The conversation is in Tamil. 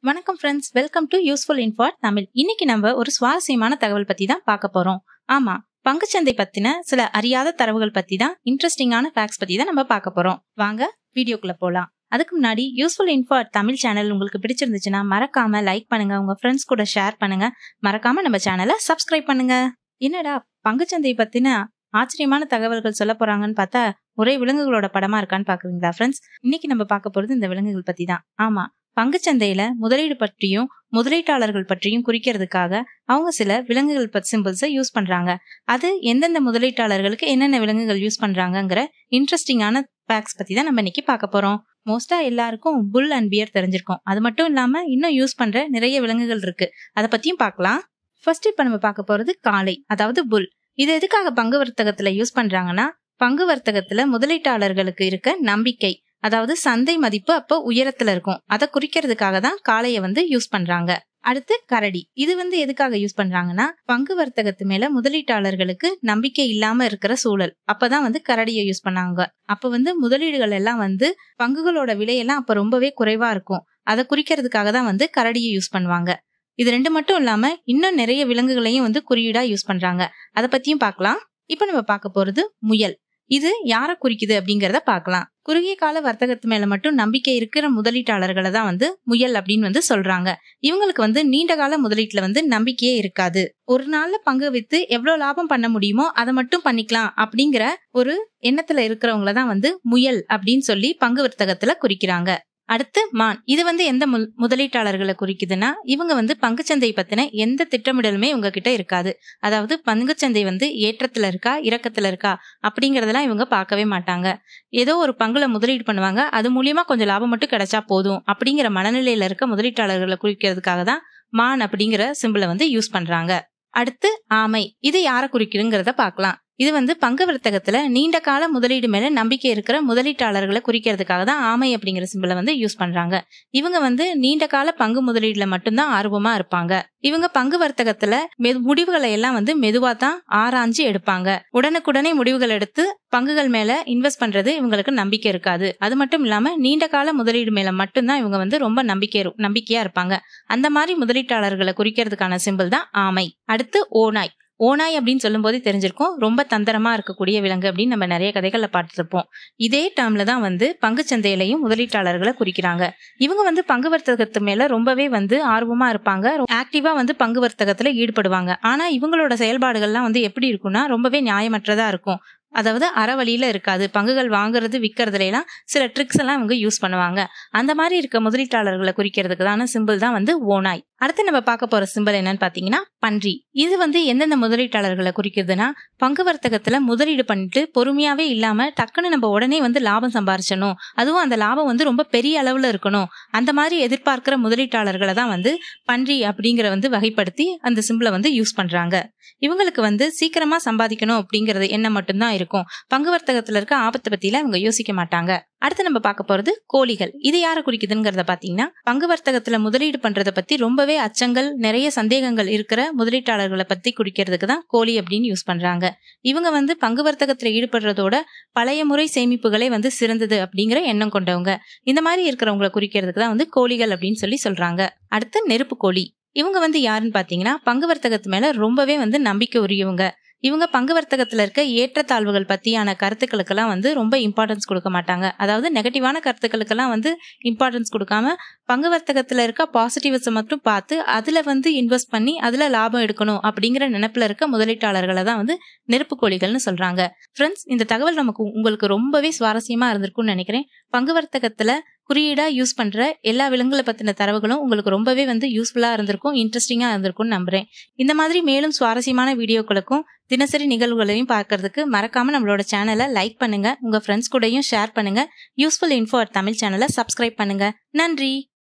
வணக்கம் friends, welcome to useful info Tamil. இன்னைக்கு நம்ம ஒரு சுவாரஸ்யமான தகவல் பத்தி தான் பார்க்க போறோம். ஆமா, பங்குச்சந்தை பத்தின சில அறியாத தரவுகள் பத்தி தான், இன்ட்ரெஸ்டிங்கான ஃபேக்ட்ஸ் பத்தி தான் நம்ம பார்க்க போறோம். வாங்க வீடியோக்குள்ள போலாம். அதுக்கு முன்னாடி யூஸ்ஃபுல் இன்ஃபோ தமிழ் சேனல் உங்களுக்கு பிடிச்சிருந்துச்சுன்னா மறக்காம லைக் பண்ணுங்க, உங்க ஃப்ரெண்ட்ஸ் கூட ஷேர் பண்ணுங்க, மறக்காம நம்ம சேனலை சப்ஸ்கிரைப் பண்ணுங்க. என்னடா பங்குச்சந்தை பத்தின ஆச்சரியமான தகவல்கள் சொல்ல போறாங்கன்னு பார்த்தா ஒரே விலங்குகளோட படமா இருக்கான்னு பாக்குறீங்களா ஃப்ரெண்ட்ஸ்? இன்னைக்கு நம்ம பார்க்க போறது இந்த விலங்குகள் பத்தி தான். ஆமா, பங்குச்சந்தையில முதலீடு பற்றியும் முதலீட்டாளர்கள் பற்றியும் குறிக்கிறதுக்காக அவங்க சில விலங்குகள் சிம்பிள்ஸை யூஸ் பண்றாங்க. அது எந்தெந்த முதலீட்டாளர்களுக்கு என்னென்ன விலங்குகள் யூஸ் பண்றாங்கிற இன்ட்ரெஸ்டிங்கான ஃபேக்ட்ஸ் பத்தி தான் நம்ம இன்னைக்கு பார்க்க போறோம். மோஸ்டா எல்லாருக்கும் புல் அண்ட் பியர் தெரிஞ்சிருக்கும். அது மட்டும் இல்லாம இன்னும் யூஸ் பண்ற நிறைய விலங்குகள் இருக்கு. அதை பத்தியும் பார்க்கலாம். ஃபர்ஸ்ட் இப்ப நம்ம பார்க்க போறது காளை, அதாவது புல். இது எதுக்காக பங்கு வர்த்தகத்துல யூஸ் பண்றாங்கன்னா, பங்கு வர்த்தகத்துல முதலீட்டாளர்களுக்கு இருக்க நம்பிக்கை, அதாவது சந்தை மதிப்பு அப்போ உயரத்துல இருக்கும், அதை குறிக்கிறதுக்காக தான் காளைய யூஸ் பண்றாங்க. அடுத்து கரடி. இது எதுக்காக யூஸ் பண்றாங்கன்னா, பங்கு வர்த்தகத்து மேல முதலீட்டாளர்களுக்கு நம்பிக்கை இல்லாம இருக்கிற சூழல், அப்பதான் கரடியை யூஸ் பண்ணாங்க. அப்ப முதலீடுகள் எல்லாம் பங்குகளோட விலையெல்லாம் அப்ப ரொம்பவே குறைவா இருக்கும். அதை குறிக்கிறதுக்காக தான் கரடியை யூஸ் பண்ணுவாங்க. இது ரெண்டு மட்டும் இல்லாம இன்னும் நிறைய விலங்குகளையும் குறியீடா யூஸ் பண்றாங்க. அதை பத்தியும் பார்க்கலாம். இப்ப நம்ம பார்க்க போறது முயல். இது யாரை குறிக்குது அப்படிங்கறத பார்க்கலாம். குறுகிய கால வர்த்தகத்து மேல மட்டும் நம்பிக்கை இருக்கிற முதலீட்டாளர்களை தான் முயல் அப்படின்னு சொல்றாங்க. இவங்களுக்கு நீண்ட கால முதலீட்டுல நம்பிக்கையே இருக்காது. ஒரு நாள்ல பங்கு வித்து எவ்வளவு லாபம் பண்ண முடியுமோ அதை மட்டும் பண்ணிக்கலாம் அப்படிங்கிற ஒரு எண்ணத்துல இருக்கிறவங்கள தான் முயல் அப்படின்னு சொல்லி பங்கு வர்த்தகத்துல குறிக்கிறாங்க. அடுத்து மான். இது எந்த முதலீட்டாளர்களை குறிக்குதுன்னா, இவங்க பங்குச்சந்தை பத்தின எந்த திட்டமிடலுமே இவங்க கிட்ட இருக்காது. அதாவது பங்குச்சந்தை ஏற்றத்துல இருக்கா இறக்கத்துல இருக்கா அப்படிங்கறதெல்லாம் இவங்க பார்க்கவே மாட்டாங்க. ஏதோ ஒரு பங்குல முதலீடு பண்ணுவாங்க, அது மூலியமா கொஞ்சம் லாபம் மட்டும் கிடைச்சா போதும் அப்படிங்கிற மனநிலையில இருக்க முதலீட்டாளர்களை குறிக்கிறதுக்காக தான் மான் அப்படிங்கிற சிம்பிளை யூஸ் பண்றாங்க. அடுத்து ஆமை. இது யாரை குறிக்குதுங்கிறத பார்க்கலாம். இது பங்கு வர்த்தகத்துல நீண்ட கால முதலீடு மேல நம்பிக்கை இருக்கிற முதலீட்டாளர்களை குறிக்கிறதுக்காக தான் ஆமை அப்படிங்கிற சிம்பிளை யூஸ் பண்றாங்க. இவங்க நீண்ட கால பங்கு முதலீடுல மட்டும்தான் ஆர்வமா இருப்பாங்க. இவங்க பங்கு வர்த்தகத்துல முடிவுகளை எல்லாம் மெதுவா தான் ஆராய்ஞ்சு எடுப்பாங்க. உடனுக்குடனே முடிவுகள் எடுத்து பங்குகள் மேல இன்வெஸ்ட் பண்றது இவங்களுக்கு நம்பிக்கை இருக்காது. அது மட்டும் இல்லாம நீண்ட கால முதலீடு மேல மட்டும்தான் இவங்க ரொம்ப நம்பிக்கையா இருப்பாங்க. அந்த மாதிரி முதலீட்டாளர்களை குறிக்கிறதுக்கான சிம்பிள் தான் ஆமை. அடுத்து ஓநாய். ஓநாய் அப்படின்னு சொல்லும் போதே தெரிஞ்சிருக்கும், ரொம்ப தந்திரமா இருக்கக்கூடிய விலங்கு அப்படின்னு நம்ம நிறைய கதைகள்ல பார்த்துருப்போம். இதே டேர்ம்ல தான் பங்கு சந்தையிலையும் முதலீட்டாளர்களை குறிக்கிறாங்க. இவங்க பங்கு வர்த்தகத்து மேல ரொம்பவே ஆர்வமா இருப்பாங்க, ஆக்டிவா பங்கு வர்த்தகத்துல ஈடுபடுவாங்க. ஆனா இவங்களோட செயல்பாடுகள்லாம் எப்படி இருக்கும்னா ரொம்பவே நியாயமற்றதா இருக்கும். அதாவது அறவழியில இருக்காது. பங்குகள் வாங்குறது விற்கிறதுல எல்லாம் சில ட்ரிக்ஸ் எல்லாம் இவங்க யூஸ் பண்ணுவாங்க. அந்த மாதிரி இருக்க முதலீட்டாளர்களை குறிக்கிறதுக்கு தான சிம்பிள் தான் ஓநாய். அடுத்து நம்ம பார்க்க போற சிம்பிள் என்னன்னு பாத்தீங்கன்னா பன்றி. இது எந்தெந்த முதலீட்டாளர்களை குறிக்கிறதுனா, பங்கு வர்த்தகத்துல முதலீடு பண்ணிட்டு பொறுமையாவே இல்லாம டக்குன்னு நம்ம உடனே லாபம் சம்பாரிச்சணும், அதுவும் அந்த லாபம் ரொம்ப பெரிய அளவுல இருக்கணும், அந்த மாதிரி எதிர்பார்க்கிற முதலீட்டாளர்களை தான் பன்றி அப்படிங்கிற வகைப்படுத்தி அந்த சிம்பிளை யூஸ் பண்றாங்க. இவங்களுக்கு சீக்கிரமா சம்பாதிக்கணும் அப்படிங்கறது எண்ணம் மட்டும்தான் இருக்கும். பங்கு வர்த்தகத்துல இருக்க ஆபத்தை பத்தியில இவங்க யோசிக்க மாட்டாங்க. அடுத்து நம்ம பார்க்க போறது கோழிகள். இது யாரை குறிக்குதுங்கிறத பாத்தீங்கன்னா, பங்கு வர்த்தகத்துல முதலீடு பண்றத பத்தி ரொம்பவே அச்சங்கள், நிறைய சந்தேகங்கள் இருக்கிற முதலீட்டாளர்களை பத்தி குறிக்கிறதுக்கு தான் கோழி அப்படின்னு யூஸ் பண்றாங்க. இவங்க பங்கு வர்த்தகத்துல ஈடுபடுறதோட பழைய முறை சேமிப்புகளே சிறந்தது அப்படிங்கிற எண்ணம் கொண்டவங்க. இந்த மாதிரி இருக்கிறவங்களை குறிக்கிறதுக்கு தான் கோழிகள் அப்படின்னு சொல்றாங்க. அடுத்து நெருப்பு கோழி. இவங்க யாருன்னு பாத்தீங்கன்னா, பங்கு வர்த்தகத்து மேல ரொம்பவே நம்பிக்கை உரியவங்க. இவங்க பங்கு வர்த்தகத்துல இருக்க ஏற்றத்தாழ்வுகள் பத்தியான கருத்துக்களுக்கெல்லாம் ரொம்ப இம்பார்ட்டன்ஸ் கொடுக்க மாட்டாங்க. அதாவது நெகட்டிவான கருத்துக்களுக்கெல்லாம் இம்பார்ட்டன்ஸ் கொடுக்காம பங்கு வர்த்தகத்துல இருக்க பாசிட்டிவ்ஸ் மட்டும் பார்த்து அதுல இன்வெஸ்ட் பண்ணி அதுல லாபம் எடுக்கணும் அப்படிங்கிற நினைப்புல இருக்க முதலீட்டாளர்களை தான் நெருப்பு கோழிகள்னு சொல்றாங்க. ஃப்ரெண்ட்ஸ், இந்த தகவல் உங்களுக்கு ரொம்பவே சுவாரஸ்யமா இருந்திருக்கும்னு நினைக்கிறேன். பங்கு வர்த்தகத்துல குறியீடா யூஸ் பண்ற எல்லா விலங்குகளை பத்தின தரவுகளும் உங்களுக்கு ரொம்பவே யூஸ்ஃபுல்லா இருந்திருக்கும், இன்ட்ரெஸ்டிங்கா இருந்திருக்கும்னு நம்புறேன். இந்த மாதிரி மேலும் சுவாரஸ்யமான வீடியோக்களுக்கும் தினசரி நிகழ்வுகளையும் பார்க்கறதுக்கு மறக்காம நம்மளோட சேனலை லைக் பண்ணுங்க, உங்க ஃப்ரெண்ட்ஸ் கூடயும் ஷேர் பண்ணுங்க. யூஸ்ஃபுல் இன்ஃபோ தமிழ் சேனலை சப்ஸ்கிரைப் பண்ணுங்க. நன்றி.